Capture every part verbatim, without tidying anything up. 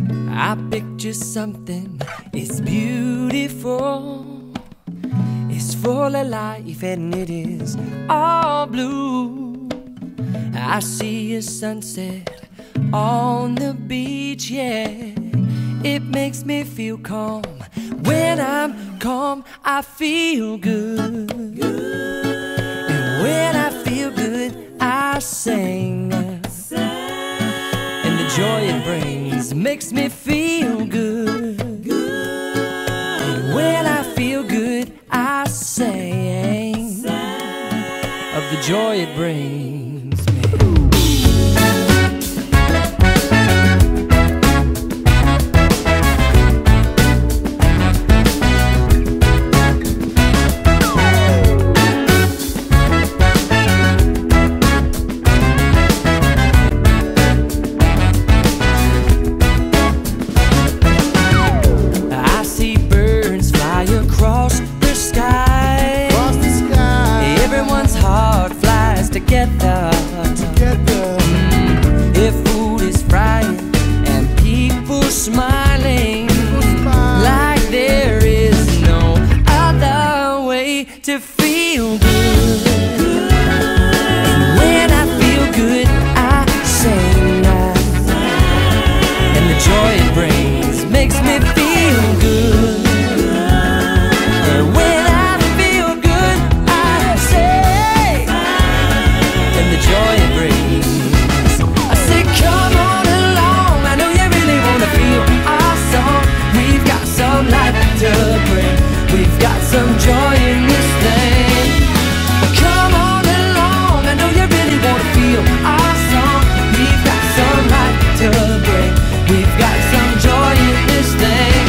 I picture something, it's beautiful, it's full of life and it is all blue. I see a sunset on the beach, yeah, it makes me feel calm. When I'm calm, I feel good, and when I feel good, I sing. And the joy it brings makes me feel good. And when I feel good, I sing of the joy it brings me. Together, together. Mm, if food is frying and people smiling, people smile. Like there is no other way to feel good. And when I feel good, I sing, and the joy it brings makes me feel good. We've got some joy in this thing. Come on along, I know you really want to feel our song. We've got some light to bring. We've got some joy in this thing,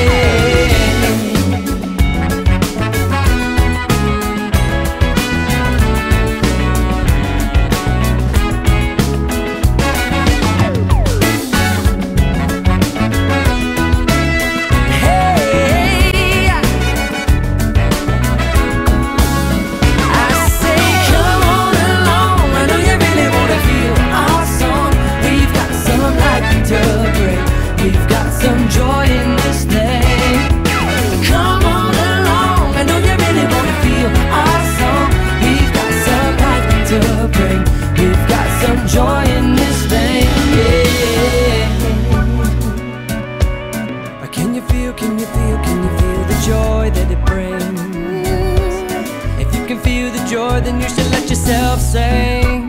joy in this thing, yeah. Can you feel, can you feel, can you feel the joy that it brings? If you can feel the joy, then you should let yourself sing.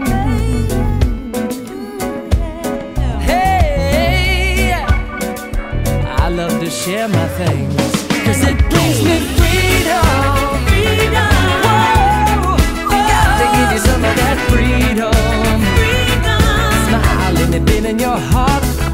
Hey, I love to share my things, 'cause it brings me freedom. Freedom. Whoa, oh, got to give you some of that freedom. Smile and it been in your heart.